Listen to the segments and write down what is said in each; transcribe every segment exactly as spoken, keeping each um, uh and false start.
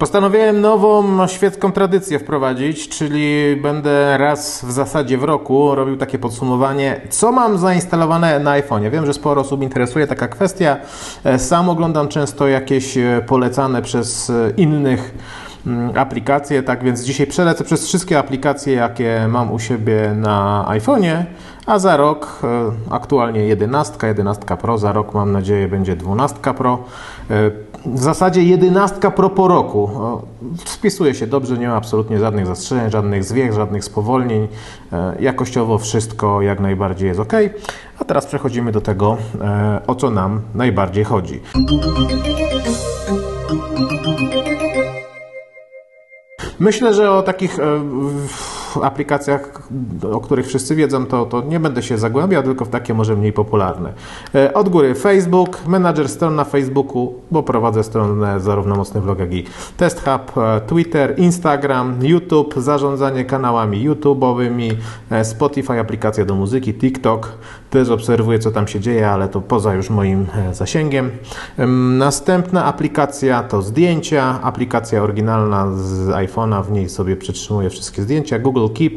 Postanowiłem nową świecką tradycję wprowadzić, czyli będę raz w zasadzie w roku robił takie podsumowanie, co mam zainstalowane na iPhone'ie. Wiem, że sporo osób interesuje taka kwestia. Sam oglądam często jakieś polecane przez innych aplikacje, tak więc dzisiaj przelecę przez wszystkie aplikacje, jakie mam u siebie na iPhone'ie, a za rok aktualnie jedenastka, jedenastka Pro, za rok mam nadzieję będzie dwunastka Pro. W zasadzie jedenastka Pro po roku. Spisuje się dobrze, nie ma absolutnie żadnych zastrzeżeń, żadnych zwiech, żadnych spowolnień. Jakościowo wszystko jak najbardziej jest ok. A teraz przechodzimy do tego, o co nam najbardziej chodzi. Myślę, że o takich e, aplikacjach, o których wszyscy wiedzą, to, to nie będę się zagłębiał, tylko w takie może mniej popularne. E, od góry Facebook, menadżer stron na Facebooku, bo prowadzę stronę zarówno Mocny Vlog, jak i Test Hub, e, Twitter, Instagram, YouTube, zarządzanie kanałami YouTube'owymi, e, Spotify, aplikacja do muzyki, TikTok. Też obserwuję, co tam się dzieje, ale to poza już moim e, zasięgiem. E, następna aplikacja to zdjęcia, aplikacja oryginalna z iPhone'a. W niej sobie przetrzymuję wszystkie zdjęcia, Google Keep,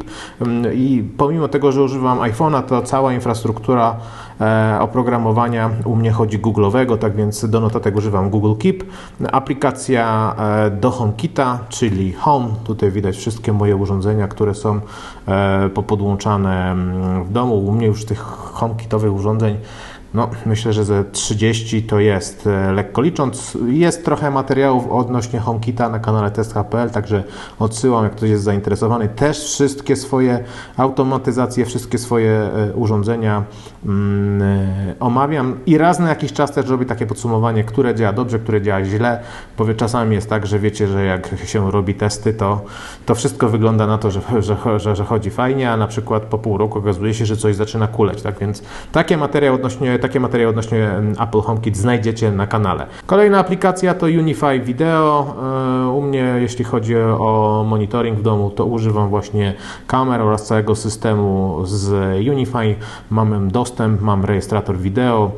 i pomimo tego, że używam iPhone'a, to cała infrastruktura e, oprogramowania u mnie chodzi Google'owego, tak więc do notatek używam Google Keep. Aplikacja e, do HomeKita, czyli Home, tutaj widać wszystkie moje urządzenia, które są e, popodłączane w domu. U mnie już tych HomeKitowych urządzeń no, myślę, że ze trzydzieści to jest, lekko licząc. Jest trochę materiałów odnośnie HomeKita na kanale test kropka p l, także odsyłam, jak ktoś jest zainteresowany. Też wszystkie swoje automatyzacje, wszystkie swoje urządzenia mm, omawiam i raz na jakiś czas też robię takie podsumowanie, które działa dobrze, które działa źle, bo czasami jest tak, że wiecie, że jak się robi testy, to, to wszystko wygląda na to, że, że, że, że chodzi fajnie, a na przykład po pół roku okazuje się, że coś zaczyna kuleć, tak więc takie materiały odnośnie Takie materiały odnośnie Apple HomeKit znajdziecie na kanale. Kolejna aplikacja to Unify Video. U mnie, jeśli chodzi o monitoring w domu, to używam właśnie kamer oraz całego systemu z Unify. Mam dostęp, mam rejestrator wideo,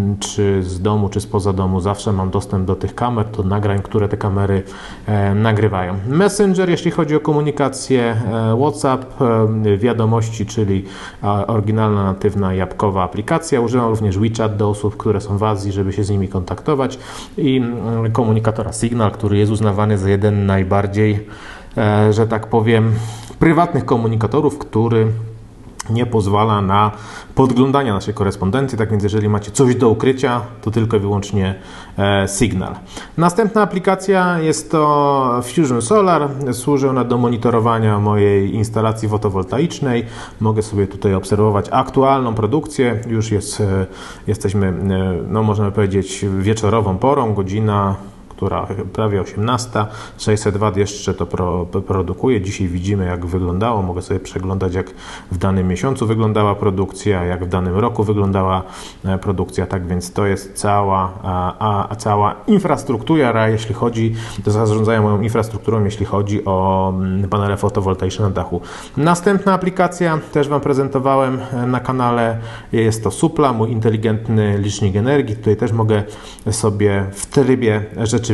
czy z domu, czy spoza domu. Zawsze mam dostęp do tych kamer, do nagrań, które te kamery e, nagrywają. Messenger, jeśli chodzi o komunikację, e, WhatsApp, e, wiadomości, czyli e, oryginalna, natywna, jabłkowa aplikacja. Używam również WeChat do osób, które są w Azji, żeby się z nimi kontaktować, i komunikatora Signal, który jest uznawany za jeden najbardziej, e, że tak powiem, prywatnych komunikatorów, który nie pozwala na podglądanie naszej korespondencji, tak więc jeżeli macie coś do ukrycia, to tylko i wyłącznie e, Signal. Następna aplikacja jest to Fusion Solar. Służy ona do monitorowania mojej instalacji fotowoltaicznej. Mogę sobie tutaj obserwować aktualną produkcję. Już jest, e, jesteśmy, e, no można powiedzieć, wieczorową porą, godzina która prawie osiemnasta, sześćset watów jeszcze to pro, produkuje. Dzisiaj widzimy, jak wyglądało. Mogę sobie przeglądać, jak w danym miesiącu wyglądała produkcja, jak w danym roku wyglądała produkcja. Tak więc to jest cała, a, a cała infrastruktura, jeśli chodzi, to zarządzają moją infrastrukturą, jeśli chodzi o panele fotowoltaiczne na dachu. Następna aplikacja, też Wam prezentowałem na kanale, jest to Supla, mój inteligentny licznik energii. Tutaj też mogę sobie w trybie rzeczywistym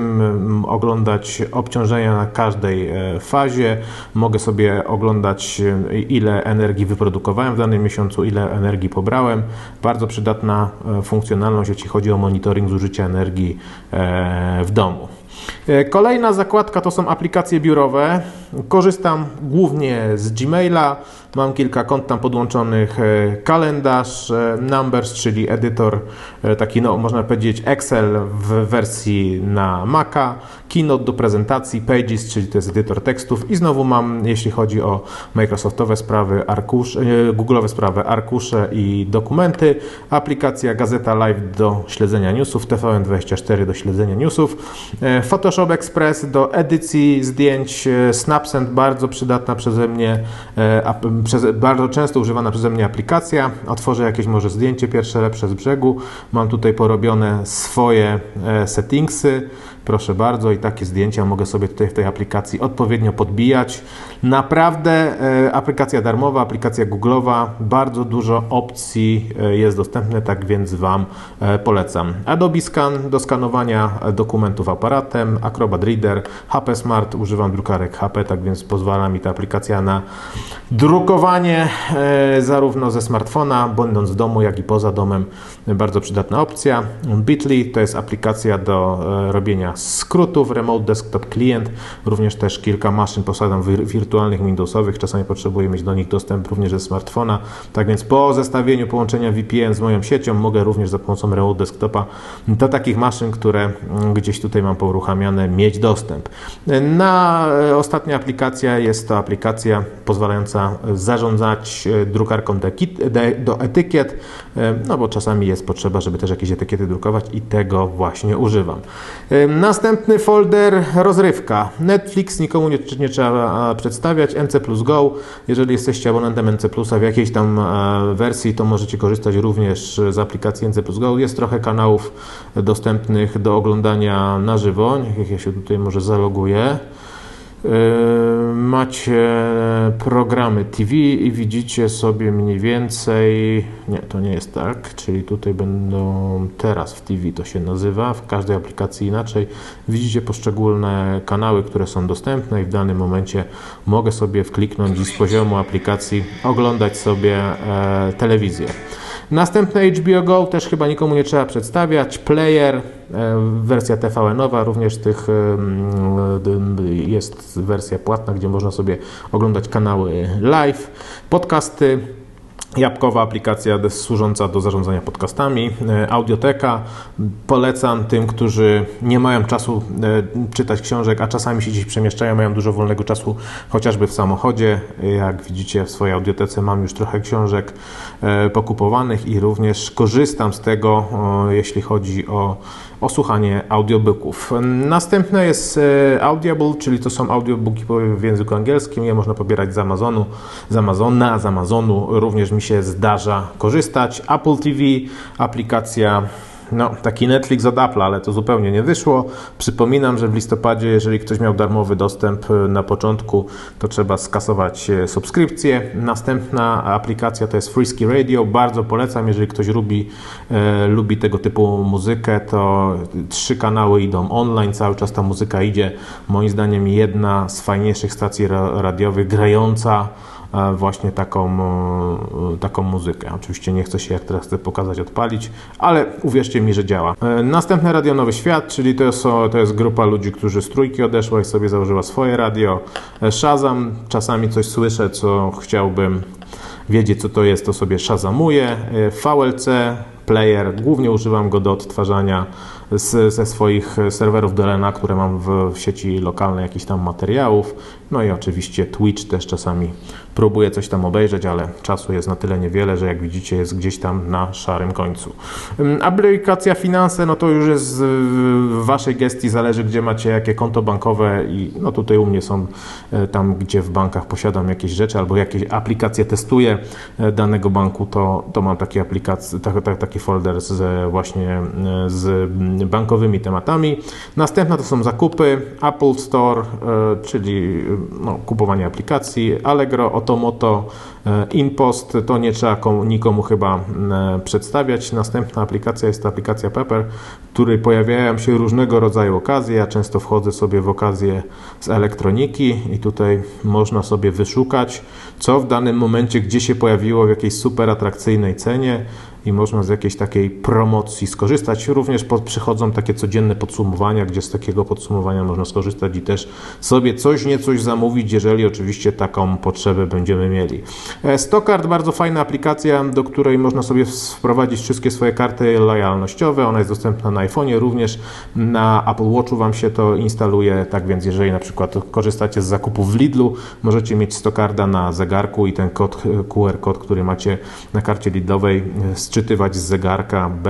oglądać obciążenia na każdej fazie. Mogę sobie oglądać, ile energii wyprodukowałem w danym miesiącu, ile energii pobrałem. Bardzo przydatna funkcjonalność, jeśli chodzi o monitoring zużycia energii w domu. Kolejna zakładka to są aplikacje biurowe. Korzystam głównie z Gmaila. Mam kilka kont tam podłączonych. Kalendarz, Numbers, czyli edytor, taki, no, można powiedzieć, Excel w wersji na Maca. Keynote do prezentacji, Pages, czyli to jest edytor tekstów, i znowu mam, jeśli chodzi o Microsoftowe sprawy, arkusze, Google'owe sprawy, arkusze i dokumenty. Aplikacja Gazeta Live do śledzenia newsów, T V N dwadzieścia cztery do śledzenia newsów. Photoshop Express do edycji zdjęć, Snapsend, bardzo przydatna przeze mnie, przez, bardzo często używana przeze mnie aplikacja. Otworzę jakieś może zdjęcie pierwsze lepsze z brzegu. Mam tutaj porobione swoje settingsy. proszę bardzo, i takie zdjęcia mogę sobie tutaj w tej aplikacji odpowiednio podbijać. Naprawdę e, aplikacja darmowa, aplikacja Google'owa, bardzo dużo opcji e, jest dostępne, tak więc Wam e, polecam. Adobe Scan do skanowania dokumentów aparatem, Acrobat Reader, H P Smart, używam drukarek H P, tak więc pozwala mi ta aplikacja na drukowanie e, zarówno ze smartfona, będąc w domu, jak i poza domem. Bardzo przydatna opcja. Bitly to jest aplikacja do e, robienia skrótów, Remote Desktop Client, również też kilka maszyn posiadam wir wirtualnych Windowsowych, czasami potrzebuję mieć do nich dostęp również ze smartfona, tak więc po zestawieniu połączenia V P N z moją siecią mogę również za pomocą Remote Desktopa do takich maszyn, które gdzieś tutaj mam pouruchamiane, mieć dostęp. Na ostatnia aplikacja jest to aplikacja pozwalająca zarządzać drukarką do etykiet, no bo czasami jest potrzeba, żeby też jakieś etykiety drukować i tego właśnie używam. Następny folder, rozrywka. Netflix nikomu nie, nie trzeba przedstawiać, N C plus Go. Jeżeli jesteście abonentem N C plusa w jakiejś tam wersji, to możecie korzystać również z aplikacji N C plus Go. Jest trochę kanałów dostępnych do oglądania na żywo. Niech ja się tutaj może zaloguję. Macie programy T V i widzicie sobie mniej więcej, nie, to nie jest tak, czyli tutaj będą teraz w T V to się nazywa, w każdej aplikacji inaczej. Widzicie poszczególne kanały, które są dostępne i w danym momencie mogę sobie wkliknąć i z poziomu aplikacji oglądać sobie e, telewizję. Następne H B O Go, też chyba nikomu nie trzeba przedstawiać. Player, wersja T V N-owa, również tych jest wersja płatna, gdzie można sobie oglądać kanały live, podcasty. Jabłkowa aplikacja służąca do zarządzania podcastami, audioteka. Polecam tym, którzy nie mają czasu czytać książek, a czasami się gdzieś przemieszczają, mają dużo wolnego czasu, chociażby w samochodzie. Jak widzicie, w swojej audiotece mam już trochę książek pokupowanych i również korzystam z tego, jeśli chodzi o, o słuchanie audiobooków. Następne jest Audible, czyli to są audiobooki w języku angielskim. Je można pobierać z Amazonu, z Amazona, z Amazonu. Również mi się zdarza korzystać. Apple T V, aplikacja, no taki Netflix od Apple'a, ale to zupełnie nie wyszło. Przypominam, że w listopadzie, jeżeli ktoś miał darmowy dostęp na początku, to trzeba skasować subskrypcję. Następna aplikacja to jest Frisky Radio. Bardzo polecam, jeżeli ktoś lubi, e, lubi tego typu muzykę, to trzy kanały idą online, cały czas ta muzyka idzie. Moim zdaniem jedna z fajniejszych stacji radiowych grająca właśnie taką, taką muzykę. Oczywiście nie chcę się, jak teraz chcę pokazać, odpalić, ale uwierzcie mi, że działa. Następne Radio Nowy Świat, czyli to jest, to jest grupa ludzi, którzy z trójki odeszła i sobie założyła swoje radio. Shazam, czasami coś słyszę, co chciałbym wiedzieć, co to jest, to sobie shazamuję. V L C Player, głównie używam go do odtwarzania z, ze swoich serwerów Delena, które mam w, w sieci lokalnej, jakichś tam materiałów. No i oczywiście Twitch też czasami próbuję coś tam obejrzeć, ale czasu jest na tyle niewiele, że jak widzicie jest gdzieś tam na szarym końcu. Aplikacja Finanse, no to już jest w Waszej gestii, zależy gdzie macie jakie konto bankowe i no tutaj u mnie są tam, gdzie w bankach posiadam jakieś rzeczy albo jakieś aplikacje testuję danego banku, to, to mam takie aplikacje, tak, taki folder z właśnie z bankowymi tematami. Następna to są zakupy, Apple Store, czyli no, kupowanie aplikacji, Allegro, Otomoto, InPost, to nie trzeba komu, nikomu chyba przedstawiać. Następna aplikacja jest to aplikacja Pepper, w której pojawiają się różnego rodzaju okazje. Ja często wchodzę sobie w okazje z elektroniki i tutaj można sobie wyszukać, co w danym momencie, gdzie się pojawiło w jakiejś super atrakcyjnej cenie i można z jakiejś takiej promocji skorzystać. Również pod, przychodzą takie codzienne podsumowania, gdzie z takiego podsumowania można skorzystać i też sobie coś niecoś zamówić, jeżeli oczywiście taką potrzebę będziemy mieli. Stockcard, bardzo fajna aplikacja, do której można sobie wprowadzić wszystkie swoje karty lojalnościowe. Ona jest dostępna na iPhone'ie, również na Apple Watchu Wam się to instaluje, tak więc jeżeli na przykład korzystacie z zakupów w Lidlu, możecie mieć Stockcarda na zegarku i ten kod Q R kod, który macie na karcie Lidlowej, sczytywać z zegarka bez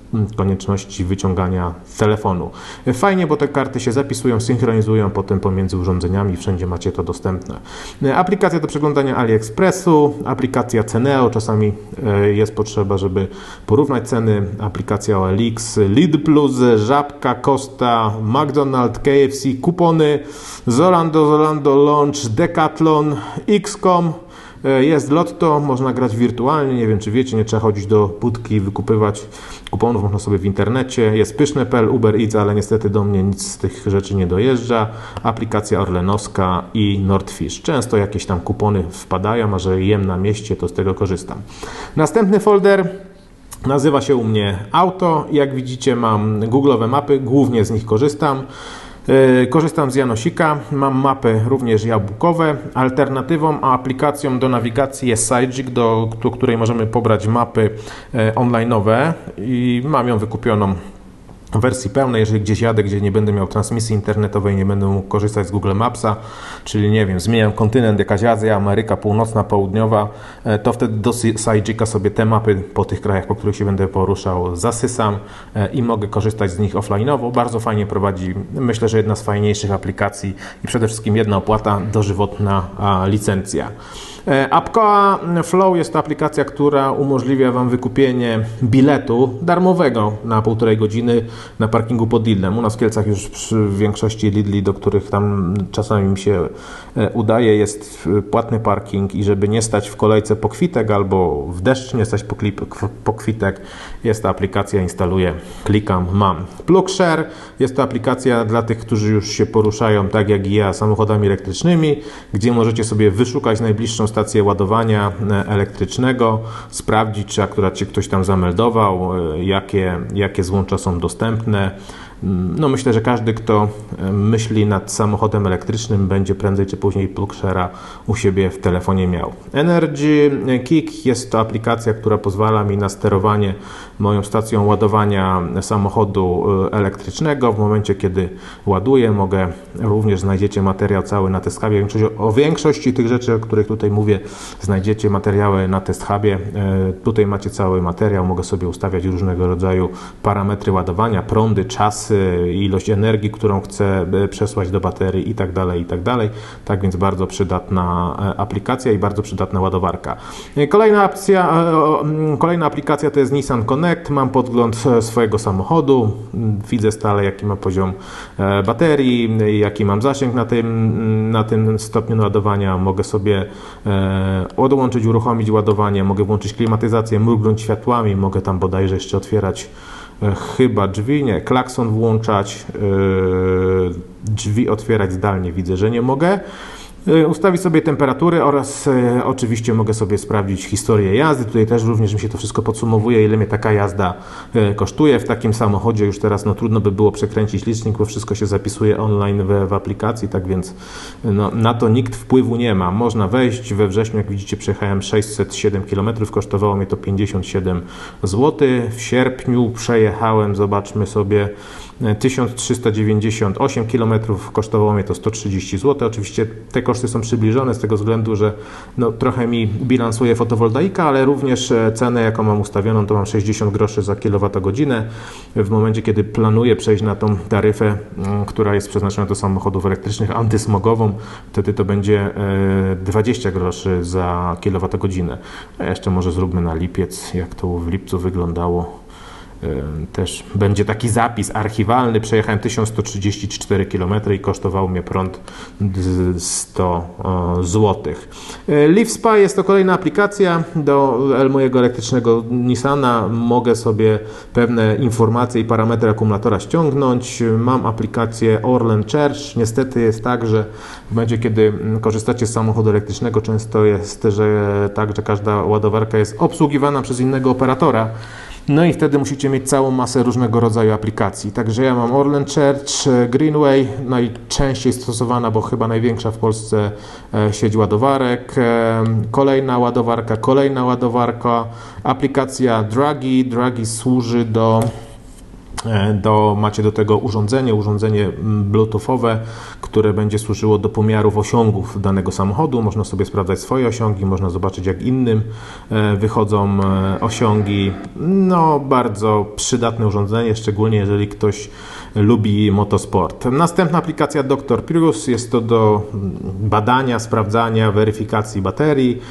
konieczności wyciągania telefonu. Fajnie, bo te karty się zapisują, synchronizują potem pomiędzy urządzeniami, wszędzie macie to dostępne. Aplikacja do przeglądania AliExpressu, aplikacja Ceneo, czasami jest potrzeba, żeby porównać ceny, aplikacja O L X, Lidl Plus, Żabka, Costa, McDonald's, K F C, kupony, Zalando, Zalando Launch, Decathlon, X kropka com. Jest Lotto, można grać wirtualnie, nie wiem czy wiecie, nie trzeba chodzić do budki i wykupywać kuponów, można sobie w internecie. Jest pyszne kropka p l, Uber Eats, ale niestety do mnie nic z tych rzeczy nie dojeżdża. Aplikacja Orlenowska i Nordfish. Często jakieś tam kupony wpadają, a że jem na mieście, to z tego korzystam. Następny folder nazywa się u mnie Auto. Jak widzicie, mam googlowe mapy, głównie z nich korzystam. Korzystam z Janosika, mam mapy również jabłkowe. Alternatywą, a aplikacją do nawigacji jest Sidegeek, do, do której możemy pobrać mapy online'owe i mam ją wykupioną w wersji pełnej. Jeżeli gdzieś jadę, gdzie nie będę miał transmisji internetowej, nie będę mógł korzystać z Google Mapsa, czyli nie wiem, zmieniam kontynent, jakaś Azja, Ameryka Północna, Południowa, to wtedy do Sidegeeka sobie te mapy po tych krajach, po których się będę poruszał, zasysam i mogę korzystać z nich offline'owo. Bardzo fajnie prowadzi, myślę, że jedna z fajniejszych aplikacji i przede wszystkim jedna opłata, dożywotna licencja. Apkoa Flow jest to aplikacja, która umożliwia Wam wykupienie biletu darmowego na półtorej godziny na parkingu pod Lidlem. U nas w Kielcach już przy większości Lidli, do których tam czasami mi się udaje, jest płatny parking i żeby nie stać w kolejce po kwitek albo w deszcz nie stać po, klip, po kwitek, jest to aplikacja, instaluję, klikam, mam. PlugShare jest to aplikacja dla tych, którzy już się poruszają tak jak i ja samochodami elektrycznymi, gdzie możecie sobie wyszukać najbliższą stację ładowania elektrycznego, sprawdzić, czy akurat się ktoś tam zameldował, jakie, jakie złącza są dostępne. No myślę, że każdy, kto myśli nad samochodem elektrycznym, będzie prędzej czy później PlugShare'a u siebie w telefonie miał. Energy Kick jest to aplikacja, która pozwala mi na sterowanie moją stacją ładowania samochodu elektrycznego. W momencie, kiedy ładuję, mogę, również znajdziecie materiał cały na Test Hubie. O większości tych rzeczy, o których tutaj mówię, znajdziecie materiały na Test Hubie. Tutaj macie cały materiał, mogę sobie ustawiać różnego rodzaju parametry ładowania, prądy, czas, ilość energii, którą chcę przesłać do baterii i tak dalej, i tak dalej. Tak więc bardzo przydatna aplikacja i bardzo przydatna ładowarka. Kolejna opcja, kolejna aplikacja to jest Nissan Connect. Mam podgląd swojego samochodu, widzę stale jaki ma poziom baterii, jaki mam zasięg na tym, na tym stopniu ładowania. Mogę sobie odłączyć, uruchomić ładowanie, mogę włączyć klimatyzację, mrugnąć światłami, mogę tam bodajże jeszcze otwierać chyba drzwi, nie, klakson włączać, yy, drzwi otwierać zdalnie, widzę, że nie mogę. Yy, ustawić sobie temperatury oraz yy, oczywiście mogę sobie sprawdzić historię jazdy. Tutaj też również mi się to wszystko podsumowuje, ile mnie taka jazda yy, kosztuje. W takim samochodzie już teraz no, trudno by było przekręcić licznik, bo wszystko się zapisuje online w, w aplikacji, tak więc no, na to nikt wpływu nie ma. Można wejść, we wrześniu jak widzicie przejechałem sześćset siedem kilometrów, kosztowało mnie to pięćdziesiąt siedem złotych. W sierpniu przejechałem, zobaczmy sobie, tysiąc trzysta dziewięćdziesiąt osiem kilometrów, kosztowało mnie to sto trzydzieści złotych. Oczywiście te koszty są przybliżone z tego względu, że no, trochę mi bilansuje fotowoltaika, ale również cenę, jaką mam ustawioną, to mam sześćdziesiąt groszy za kilowatogodzinę. W momencie, kiedy planuję przejść na tą taryfę, która jest przeznaczona do samochodów elektrycznych, antysmogową, wtedy to będzie dwadzieścia groszy za kilowatogodzinę. A jeszcze może zróbmy na lipiec, jak to w lipcu wyglądało. Też będzie taki zapis archiwalny. Przejechałem tysiąc sto trzydzieści cztery kilometry i kosztował mnie prąd sto złotych. LiveSpa jest to kolejna aplikacja do mojego elektrycznego Nissana. Mogę sobie pewne informacje i parametry akumulatora ściągnąć. Mam aplikację Orlen Charge. Niestety jest tak, że w momencie, kiedy korzystacie z samochodu elektrycznego, często jest, że tak, że każda ładowarka jest obsługiwana przez innego operatora. No i wtedy musicie mieć całą masę różnego rodzaju aplikacji. Także ja mam Orlen Charge, Greenway, najczęściej stosowana, bo chyba największa w Polsce sieć ładowarek. Kolejna ładowarka, kolejna ładowarka. Aplikacja Draghi. Draghi służy do Do, macie do tego urządzenie, urządzenie bluetoothowe, które będzie służyło do pomiarów osiągów danego samochodu. Można sobie sprawdzać swoje osiągi, można zobaczyć, jak innym wychodzą osiągi. No, bardzo przydatne urządzenie, szczególnie jeżeli ktoś lubi motosport. Następna aplikacja doktor Prius, jest to do badania, sprawdzania, weryfikacji baterii.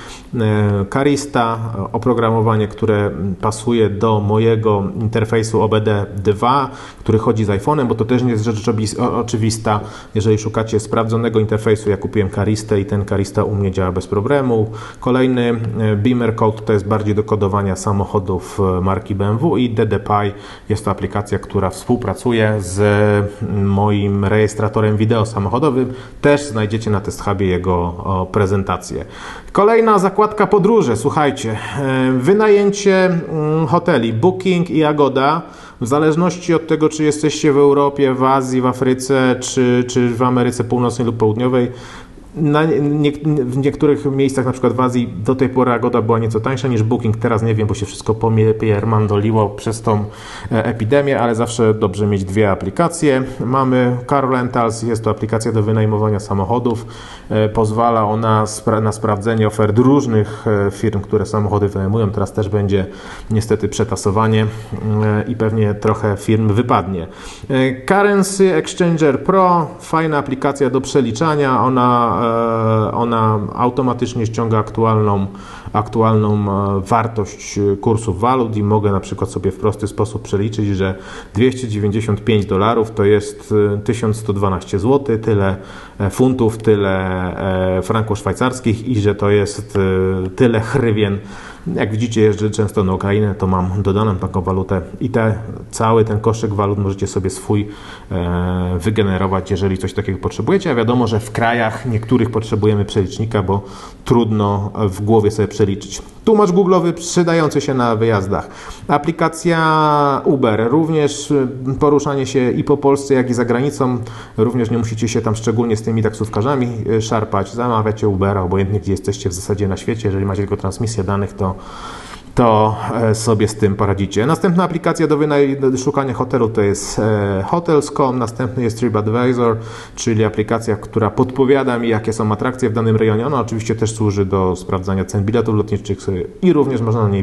Carista, oprogramowanie, które pasuje do mojego interfejsu O B D dwa, który chodzi z iPhone'em, bo to też nie jest rzecz oczywista. Jeżeli szukacie sprawdzonego interfejsu, ja kupiłem Caristę i ten Carista u mnie działa bez problemu. Kolejny Beamer Code to jest bardziej do kodowania samochodów marki B M W i D D P I jest to aplikacja, która współpracuje z moim rejestratorem wideo samochodowym. Też znajdziecie na TestHubie jego prezentację. Kolejna zakładka podróże. Słuchajcie, wynajęcie hoteli, Booking i Agoda. W zależności od tego, czy jesteście w Europie, w Azji, w Afryce, czy, czy w Ameryce Północnej lub Południowej, na nie, w niektórych miejscach, na przykład w Azji, do tej pory Agoda była nieco tańsza niż Booking. Teraz nie wiem, bo się wszystko pomiermandoliło przez tą epidemię, ale zawsze dobrze mieć dwie aplikacje. Mamy Car Rentals, jest to aplikacja do wynajmowania samochodów. Pozwala ona na sprawdzenie ofert różnych firm, które samochody wynajmują. Teraz też będzie niestety przetasowanie i pewnie trochę firm wypadnie. Currency Exchanger Pro, fajna aplikacja do przeliczania. Ona Ona automatycznie ściąga aktualną, aktualną wartość kursów walut i mogę na przykład sobie w prosty sposób przeliczyć, że dwieście dziewięćdziesiąt pięć dolarów to jest tysiąc sto dwanaście złotych, tyle funtów, tyle franków szwajcarskich i że to jest tyle hrywien. Jak widzicie, jeżdżę często na Ukrainę, to mam dodaną taką walutę i te, cały ten koszyk walut możecie sobie swój e, wygenerować, jeżeli coś takiego potrzebujecie. A wiadomo, że w krajach niektórych potrzebujemy przelicznika, bo trudno w głowie sobie przeliczyć. Tłumacz googlowy przydający się na wyjazdach. Aplikacja Uber, również poruszanie się i po Polsce, jak i za granicą. Również nie musicie się tam szczególnie z tymi taksówkarzami szarpać. Zamawiacie Ubera, obojętnie gdzie jesteście w zasadzie na świecie. Jeżeli macie tylko transmisję danych, to to sobie z tym poradzicie. Następna aplikacja do, do szukania hotelu to jest hotels kropka com, następny jest TripAdvisor, czyli aplikacja, która podpowiada mi, jakie są atrakcje w danym rejonie. Ona oczywiście też służy do sprawdzania cen biletów lotniczych i również można na niej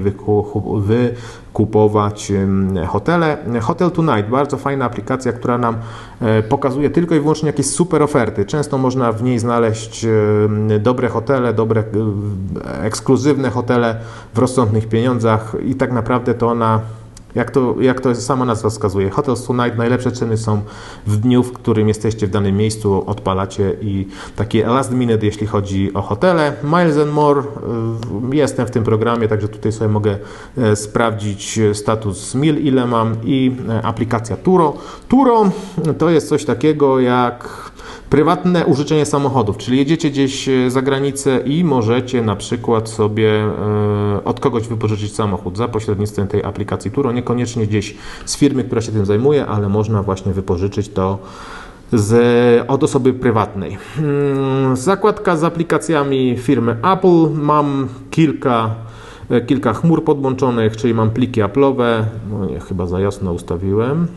wykupować hotele. Hotel Tonight, bardzo fajna aplikacja, która nam pokazuje tylko i wyłącznie jakieś super oferty. Często można w niej znaleźć dobre hotele, dobre, ekskluzywne hotele w rozsądnych pieniądzach i tak naprawdę to ona, jak to, jak to sama nazwa wskazuje, Hotels Tonight, najlepsze ceny są w dniu, w którym jesteście w danym miejscu, odpalacie i takie last minute, jeśli chodzi o hotele. Miles and More, jestem w tym programie, także tutaj sobie mogę sprawdzić status mil, ile mam i aplikacja Turo. Turo to jest coś takiego jak prywatne użyczenie samochodów, czyli jedziecie gdzieś za granicę i możecie na przykład sobie od kogoś wypożyczyć samochód za pośrednictwem tej aplikacji Turo, niekoniecznie gdzieś z firmy, która się tym zajmuje, ale można właśnie wypożyczyć to z, od osoby prywatnej. Zakładka z aplikacjami firmy Apple. Mam kilka kilka chmur podłączonych, czyli mam pliki Apple'owe, no nie, chyba za jasno ustawiłem.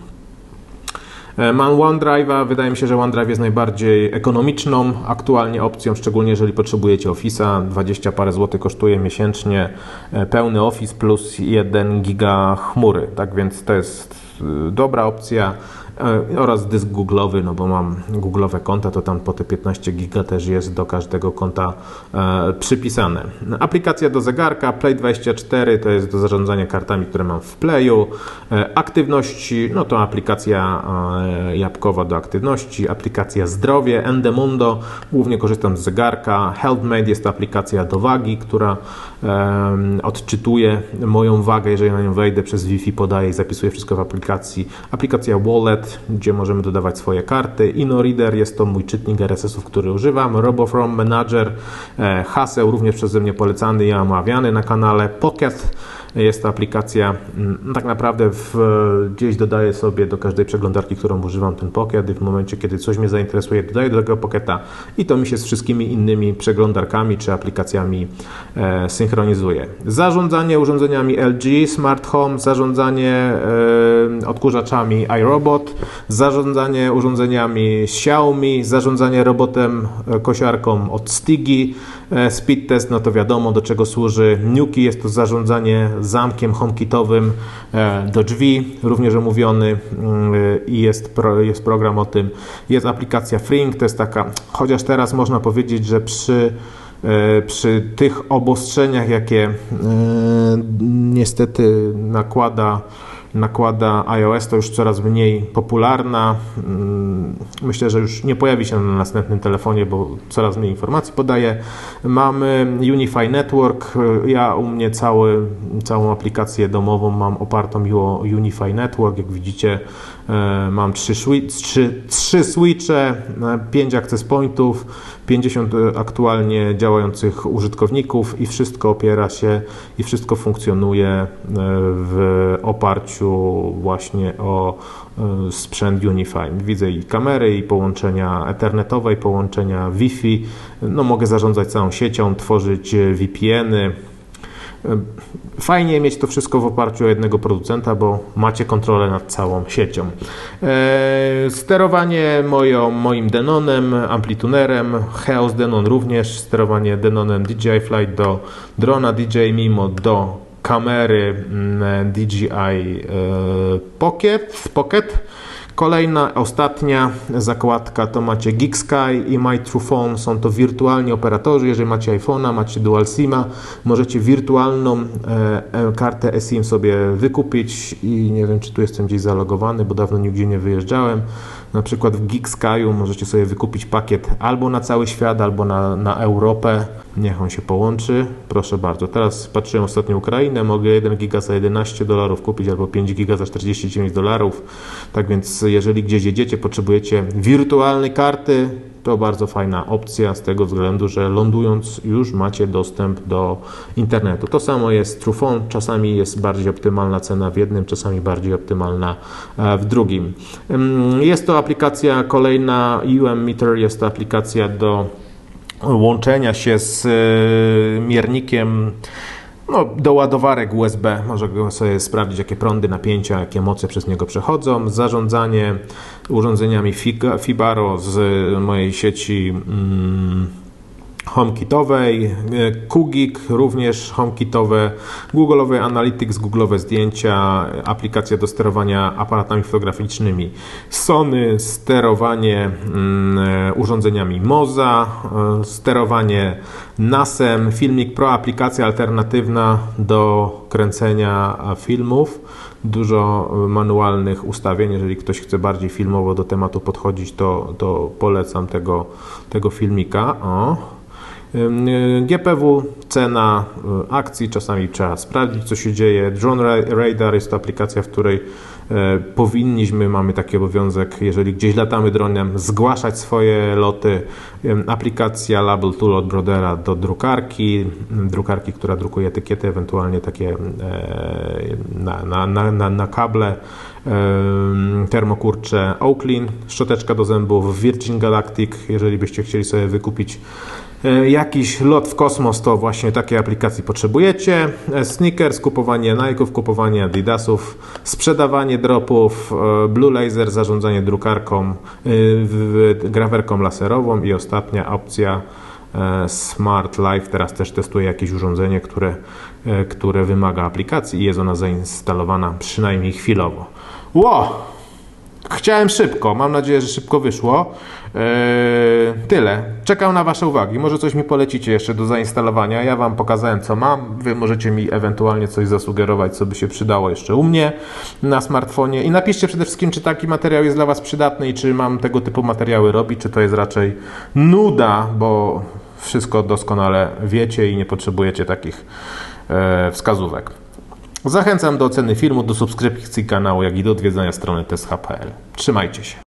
Mam OneDrive'a, wydaje mi się, że OneDrive jest najbardziej ekonomiczną aktualnie opcją, szczególnie jeżeli potrzebujecie Office'a. dwadzieścia parę złotych kosztuje miesięcznie pełny Office plus jeden giga chmury, tak więc to jest dobra opcja. Oraz dysk googlowy, no bo mam googlowe konta, to tam po te piętnaście giga też jest do każdego konta e, przypisane. Aplikacja do zegarka, Play dwadzieścia cztery, to jest do zarządzania kartami, które mam w Playu. E, aktywności, no to aplikacja e, jabłkowa do aktywności. Aplikacja zdrowie, Endemundo, głównie korzystam z zegarka. HealthMate jest to aplikacja do wagi, która e, odczytuje moją wagę, jeżeli na nią wejdę, przez Wi-Fi podaje i zapisuje wszystko w aplikacji. Aplikacja Wallet, gdzie możemy dodawać swoje karty. InnoReader jest to mój czytnik R S S ów, który używam. RoboFrom Manager, e, haseł również przeze mnie polecany i omawiany na kanale. Pocket Jest to aplikacja, tak naprawdę w, gdzieś dodaję sobie do każdej przeglądarki, którą używam, ten Pocket i w momencie, kiedy coś mnie zainteresuje, dodaję do tego Pocketa i to mi się z wszystkimi innymi przeglądarkami czy aplikacjami e, synchronizuje. Zarządzanie urządzeniami L G Smart Home, zarządzanie e, odkurzaczami iRobot, zarządzanie urządzeniami Xiaomi, zarządzanie robotem, e, kosiarką od Stigi, e, Speed Test, no to wiadomo do czego służy. Nuki jest to zarządzanie zamkiem HomeKitowym e, do drzwi, również omówiony i jest, pro, jest program o tym. Jest aplikacja Frink, to jest taka, chociaż teraz można powiedzieć, że przy przy tych obostrzeniach, jakie niestety nakłada, nakłada iOS, to już coraz mniej popularna. Myślę, że już nie pojawi się na następnym telefonie, bo coraz mniej informacji podaje. Mamy Unify Network. Ja u mnie cały, całą aplikację domową mam opartą o Unify Network. Jak widzicie, mam trzy, trzy, trzy switche, pięć access pointów, pięćdziesiąt aktualnie działających użytkowników i wszystko opiera się i wszystko funkcjonuje w oparciu właśnie o sprzęt Unify. Widzę i kamery, i połączenia ethernetowe, i połączenia Wi-Fi. No, mogę zarządzać całą siecią, tworzyć V P N-y. Fajnie mieć to wszystko w oparciu o jednego producenta, bo macie kontrolę nad całą siecią. Eee, sterowanie moją, moim Denonem, amplitunerem, Heos Denon również, sterowanie Denonem D J I Flight do drona D J I Mimo, do kamery D J I e, Pocket, Pocket. Kolejna, ostatnia zakładka to macie GeekSky i MyTruePhone. Są to wirtualni operatorzy. Jeżeli macie iPhone'a, macie Dual SIM-a, możecie wirtualną e, kartę eSIM sobie wykupić i nie wiem, czy tu jestem gdzieś zalogowany, bo dawno nigdzie nie wyjeżdżałem. Na przykład w GeekSky'u możecie sobie wykupić pakiet albo na cały świat, albo na, na Europę. Niech on się połączy. Proszę bardzo. Teraz patrzyłem ostatnio Ukrainę. Mogę jeden giga za jedenaście dolarów kupić albo pięć giga za czterdzieści dziewięć dolarów. Tak więc jeżeli gdzieś jedziecie, potrzebujecie wirtualnej karty, to bardzo fajna opcja z tego względu, że lądując już macie dostęp do internetu. To samo jest TruePhone. Czasami jest bardziej optymalna cena w jednym, czasami bardziej optymalna w drugim. Jest to aplikacja kolejna U M Meter. Jest to aplikacja do łączenia się z miernikiem, no, do ładowarek U S B. Można sobie sprawdzić, jakie prądy, napięcia, jakie moce przez niego przechodzą. Zarządzanie urządzeniami Fibaro z mojej sieci mm, HomeKitowej, Kugik również HomeKitowe, Google'owe Analytics, Google'owe zdjęcia, aplikacja do sterowania aparatami fotograficznymi Sony, sterowanie mm, urządzeniami Moza, sterowanie nasem, Filmik Pro, aplikacja alternatywna do kręcenia filmów. Dużo manualnych ustawień. Jeżeli ktoś chce bardziej filmowo do tematu podchodzić, to, to polecam tego, tego filmika. O. G P W, cena akcji, czasami trzeba sprawdzić, co się dzieje. Drone Radar jest to aplikacja, w której e, powinniśmy, mamy taki obowiązek, jeżeli gdzieś latamy dronem, zgłaszać swoje loty. E, aplikacja Label Tool od Brodera do drukarki, drukarki, która drukuje etykiety, ewentualnie takie e, na, na, na, na, na kable. Termokurcze Oakley, szczoteczka do zębów Virgin Galactic. Jeżeli byście chcieli sobie wykupić jakiś lot w kosmos, to właśnie takiej aplikacji potrzebujecie. Sneakers, kupowanie Nike'ów, kupowanie Adidasów, sprzedawanie dropów, Blue Laser, zarządzanie drukarką, grawerką laserową i ostatnia opcja Smart Life. Teraz też testuję jakieś urządzenie, które, które wymaga aplikacji i jest ona zainstalowana przynajmniej chwilowo. Ło! Chciałem szybko, mam nadzieję, że szybko wyszło. Eee, tyle. Czekam na Wasze uwagi. Może coś mi polecicie jeszcze do zainstalowania. Ja Wam pokazałem, co mam. Wy możecie mi ewentualnie coś zasugerować, co by się przydało jeszcze u mnie na smartfonie. I napiszcie przede wszystkim, czy taki materiał jest dla Was przydatny i czy mam tego typu materiały robić, czy to jest raczej nuda, bo wszystko doskonale wiecie i nie potrzebujecie takich e, wskazówek. Zachęcam do oceny filmu, do subskrypcji kanału, jak i do odwiedzania strony test h kropka p l. Trzymajcie się.